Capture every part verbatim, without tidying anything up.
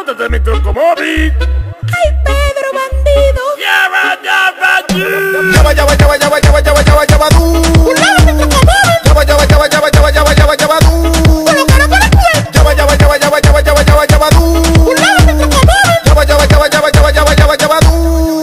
Móntate mi truco móvil. Ay, Pedro bandido. Lleva, lleva, lleva, lleva, lleva, lleva, lleva, lleva, lleva, lleva tú. Lleva, lleva, lleva, lleva, lleva, lleva, lleva, lleva tú. Lleva, lleva, lleva, lleva, lleva, lleva, lleva, lleva tú. Lleva, lleva, lleva, lleva, lleva, lleva, lleva, lleva tú.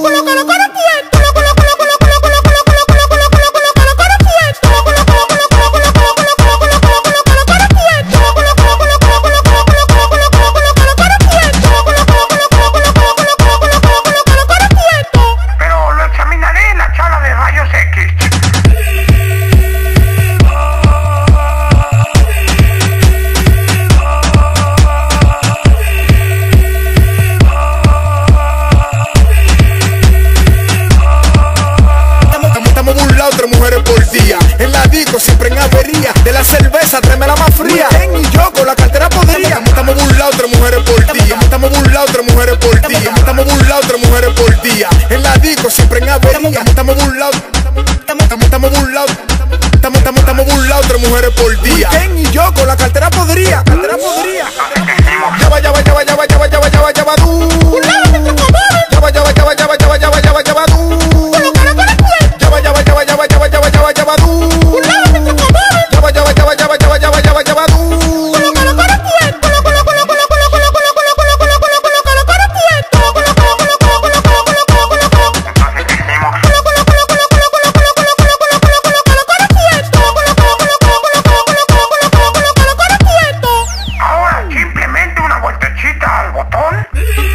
En la disco siempre en avería. De la cerveza tráeme la más fría. Ken y yo con la cartera podría. Estamos burlados tres mujeres por día. Estamos burlados tres mujeres por día. Estamos burlados tres mujeres por día. En la disco siempre en avería. Estamos burlados. Estamos burlados. Estamos, estamos, estamos burlados tres mujeres por día. Ken y yo con la cartera podría. Cartera podría. Lleva, lleva, lleva, lleva, lleva, lleva, lleva, lleva tú. Lleva, lleva, lleva, lleva, lleva, lleva, lleva, lleva tú. Lleva, lleva, lleva, lleva, lleva, lleva, lleva, lleva tú. Lleva, lleva, lleva, lleva, lleva, lleva, lleva, lleva tú. Ahora simplemente una vueltecita al botón.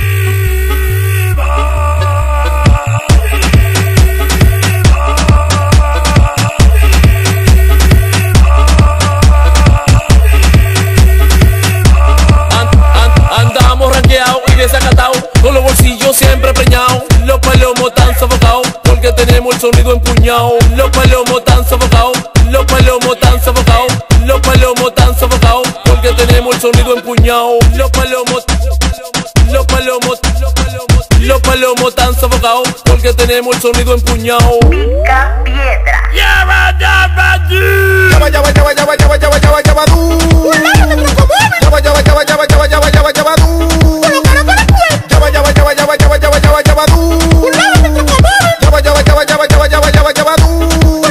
Con los bolsillos siempre preñados, los palomos tan sofocados, porque tenemos el sonido empuñado. Los palomos tan sofocados, los palomos tan sofocados, los palomos tan sofocados, porque tenemos el sonido empuñado. Los palomos, los palomos, los palomos tan sofocados, porque tenemos el sonido empuñado. Pica piedra. Lleva, lleva, lleva, lleva, lleva, lleva, lleva, lleva, lleva, lleva tú. Lleva, lleva, lleva, lleva, lleva, lleva, lleva, lleva tú. Lleva, lleva, lleva, lleva, lleva, lleva, lleva, lleva tú. Lleva, lleva, lleva, lleva, lleva, lleva, lleva, lleva tú.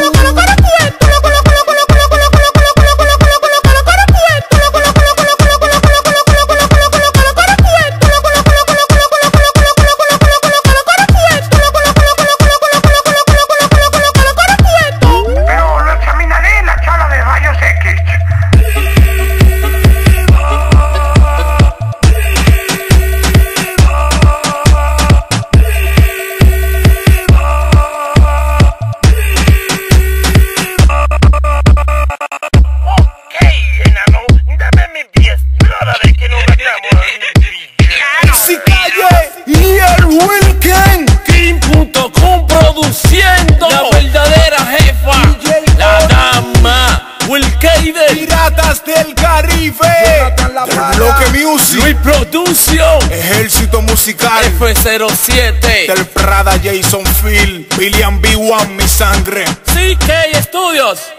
Pero lo examinaré en la sala de rayos X. King punto com produciendo la verdadera jefa, la dama Wilkeide. Piratas del Caribe. Bloque Music. Luis Production. Ejército Musical. F cero siete. Del Prada Jason Phil. William B uno, mi sangre. C K Studios.